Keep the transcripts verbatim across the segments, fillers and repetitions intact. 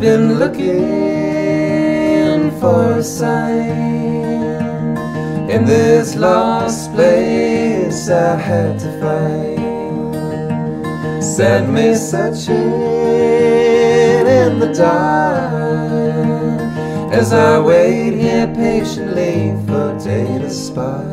been looking for a sign in this lost place I had to find. Set me searching in the dark as I wait here patiently for day to spark.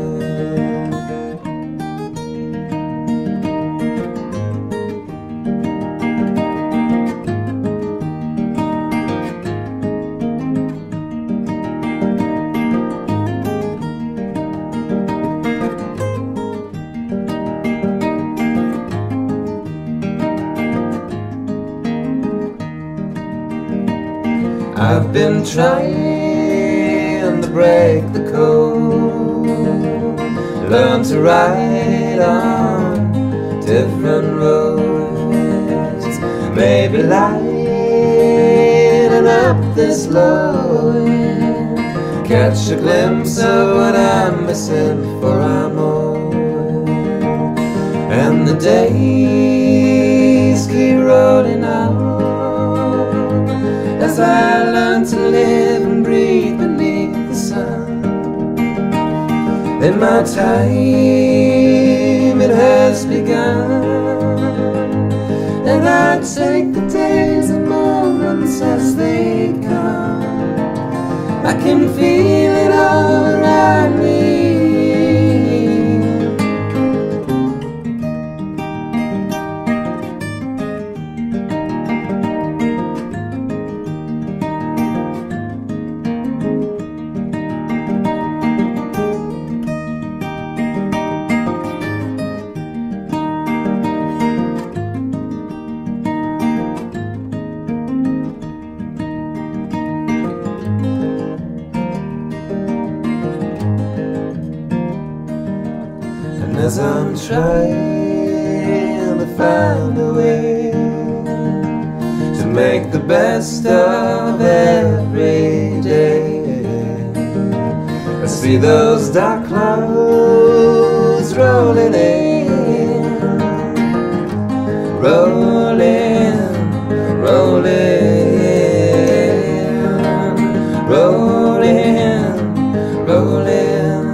I've been trying to break the code, learn to ride on different roads, maybe lighten up this load, catch a glimpse of what I'm missing, for I'm old. And the days keep rolling out as I learn to live and breathe beneath the sun. In my time it has begun, and I take the days and moments as they come. I can feel it all around me. And as I'm trying to find a way to make the best of every day, I see those dark clouds rolling in, rolling, rolling, rolling, rolling.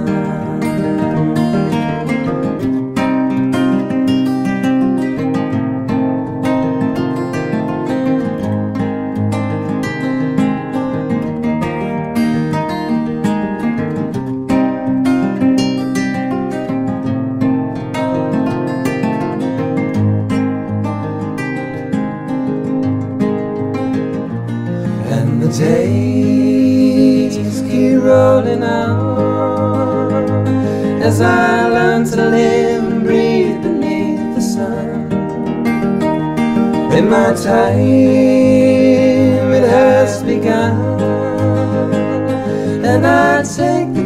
And the days keep rolling on as I learn to live and breathe beneath the sun. In my time it has begun, and I take the